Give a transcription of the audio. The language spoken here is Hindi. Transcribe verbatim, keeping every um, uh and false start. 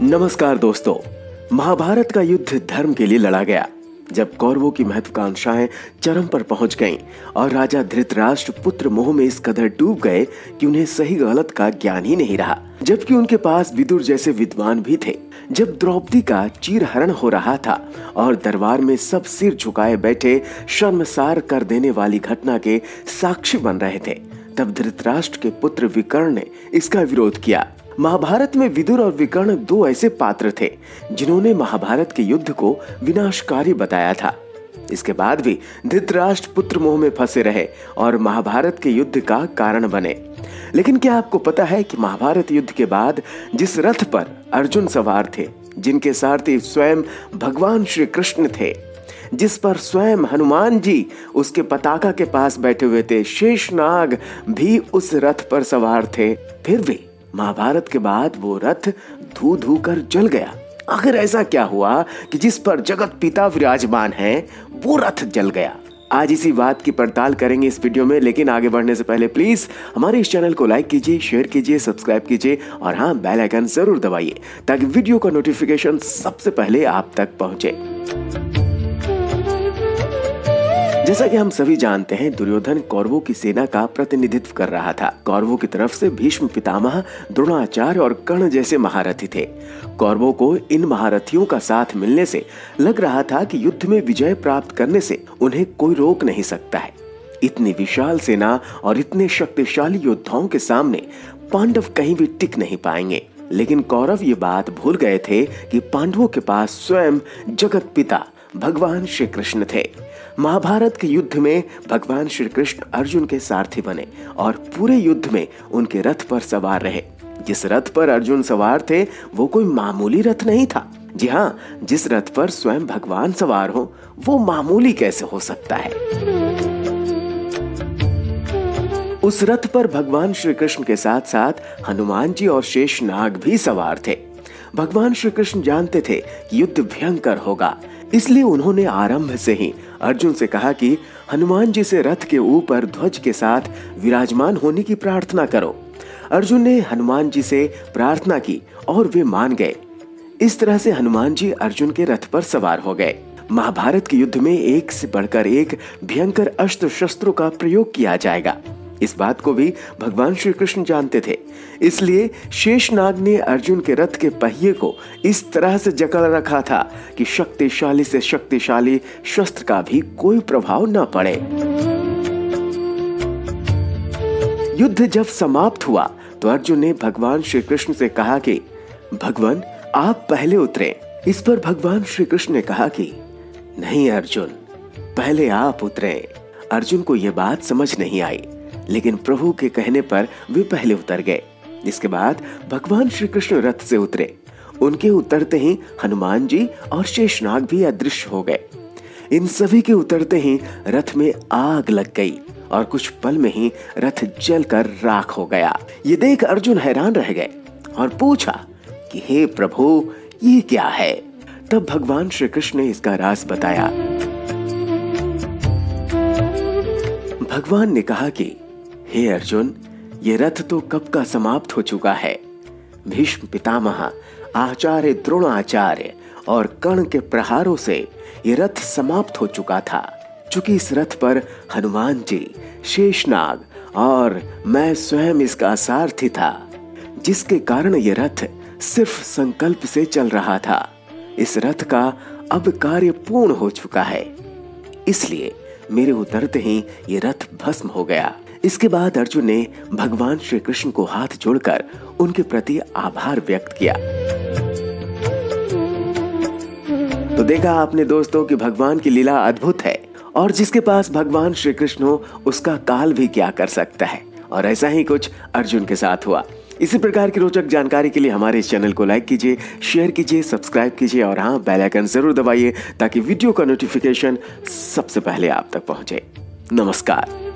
नमस्कार दोस्तों, महाभारत का युद्ध धर्म के लिए लड़ा गया। जब कौरवों की महत्वाकांक्षाएं चरम पर पहुंच गईं और राजा धृतराष्ट्र पुत्र मोह में इस कदर डूब गए कि उन्हें सही गलत का ज्ञान ही नहीं रहा, जबकि उनके पास विदुर जैसे विद्वान भी थे। जब द्रौपदी का चीरहरण हो रहा था और दरबार में सब सिर झुकाए बैठे शर्मसार कर देने वाली घटना के साक्षी बन रहे थे, तब धृतराष्ट्र के पुत्र विकर्ण ने इसका विरोध किया। महाभारत में विदुर और विकर्ण दो ऐसे पात्र थे जिन्होंने महाभारत के युद्ध को विनाशकारी बताया था। इसके बाद भी धृतराष्ट्र पुत्र मोह में फंसे रहे और महाभारत के युद्ध का कारण बने। लेकिन क्या आपको पता है कि महाभारत युद्ध के बाद जिस रथ पर अर्जुन सवार थे, जिनके सारथी स्वयं भगवान श्री कृष्ण थे, जिस पर स्वयं हनुमान जी उसके पताका के पास बैठे हुए थे, शेषनाग भी उस रथ पर सवार थे, फिर भी महाभारत के बाद वो रथ धू धू कर जल गया। आखिर ऐसा क्या हुआ कि जिस पर जगत पिता विराजमान है वो रथ जल गया? आज इसी बात की पड़ताल करेंगे इस वीडियो में। लेकिन आगे बढ़ने से पहले प्लीज हमारे इस चैनल को लाइक कीजिए, शेयर कीजिए, सब्सक्राइब कीजिए और हाँ, बेल आइकन जरूर दबाइए ताकि वीडियो का नोटिफिकेशन सबसे पहले आप तक पहुंचे। जैसा कि हम सभी जानते हैं, दुर्योधन कौरवों की सेना का प्रतिनिधित्व कर रहा था। कौरवों की तरफ से भीष्म पितामह, द्रोणाचार्य और कर्ण जैसे महारथी थे। कौरवों को इन महारथियों का साथ मिलने से लग रहा था कि युद्ध में विजय प्राप्त करने से उन्हें कोई रोक नहीं सकता है। इतनी विशाल सेना और इतने शक्तिशाली योद्धाओं के सामने पांडव कहीं भी टिक नहीं पाएंगे। लेकिन कौरव ये बात भूल गए थे कि पांडवों के पास स्वयं जगत पिता भगवान श्री कृष्ण थे। महाभारत के युद्ध में भगवान श्री कृष्ण अर्जुन के सारथी बने और पूरे युद्ध में उनके रथ पर सवार रहे। जिस रथ पर अर्जुन सवार थे वो कोई मामूली रथ नहीं था। जी हाँ, जिस रथ पर स्वयं भगवान सवार हो वो मामूली कैसे हो सकता है? उस रथ पर भगवान श्री कृष्ण के साथ साथ हनुमान जी और शेषनाग भी सवार थे। भगवान श्री कृष्ण जानते थे कि युद्ध भयंकर होगा, इसलिए उन्होंने आरंभ से ही अर्जुन से कहा कि हनुमान जी से रथ के ऊपर ध्वज के साथ विराजमान होने की प्रार्थना करो। अर्जुन ने हनुमान जी से प्रार्थना की और वे मान गए। इस तरह से हनुमान जी अर्जुन के रथ पर सवार हो गए। महाभारत के युद्ध में एक से बढ़कर एक भयंकर अस्त्र शस्त्रों का प्रयोग किया जाएगा, इस बात को भी भगवान श्री कृष्ण जानते थे। इसलिए शेषनाग ने अर्जुन के रथ के पहिए को इस तरह से जकड़ रखा था कि शक्तिशाली से शक्तिशाली शस्त्र का भी कोई प्रभाव न पड़े। युद्ध जब समाप्त हुआ तो अर्जुन ने भगवान श्री कृष्ण से कहा कि भगवान आप पहले उतरे। इस पर भगवान श्री कृष्ण ने कहा कि नहीं अर्जुन, पहले आप उतरे। अर्जुन को यह बात समझ नहीं आई, लेकिन प्रभु के कहने पर वे पहले उतर गए। इसके बाद भगवान श्री कृष्ण रथ से उतरे। उनके उतरते ही हनुमान जी और शेषनाग भी अदृश्य हो गए। इन सभी के उतरते ही रथ में आग लग गई और कुछ पल में ही रथ जलकर राख हो गया। ये देख अर्जुन हैरान रह गए और पूछा कि हे प्रभु, ये क्या है? तब भगवान श्री कृष्ण ने इसका राज बताया। भगवान ने कहा कि हे अर्जुन, ये रथ तो कब का समाप्त हो चुका है। भीष्म पितामह, आचार्य द्रोणाचार्य और कर्ण के प्रहारों से ये रथ समाप्त हो चुका था। चूंकि इस रथ पर हनुमान जी, शेषनाग और मैं स्वयं इसका सारथी था, जिसके कारण ये रथ सिर्फ संकल्प से चल रहा था। इस रथ का अब कार्य पूर्ण हो चुका है, इसलिए मेरे उतरते ही ये रथ भस्म हो गया। इसके बाद अर्जुन ने भगवान श्री कृष्ण को हाथ जोड़कर उनके प्रति आभार व्यक्त किया। तो देखा आपने दोस्तों कि भगवान की लीला अद्भुत है और जिसके पास भगवान श्री कृष्ण हो उसका काल भी क्या कर सकता है। और ऐसा ही कुछ अर्जुन के साथ हुआ। इसी प्रकार की रोचक जानकारी के लिए हमारे इस चैनल को लाइक कीजिए, शेयर कीजिए, सब्सक्राइब कीजिए और हाँ, बेल आइकन जरूर दबाइए ताकि वीडियो का नोटिफिकेशन सबसे पहले आप तक पहुंचे। नमस्कार।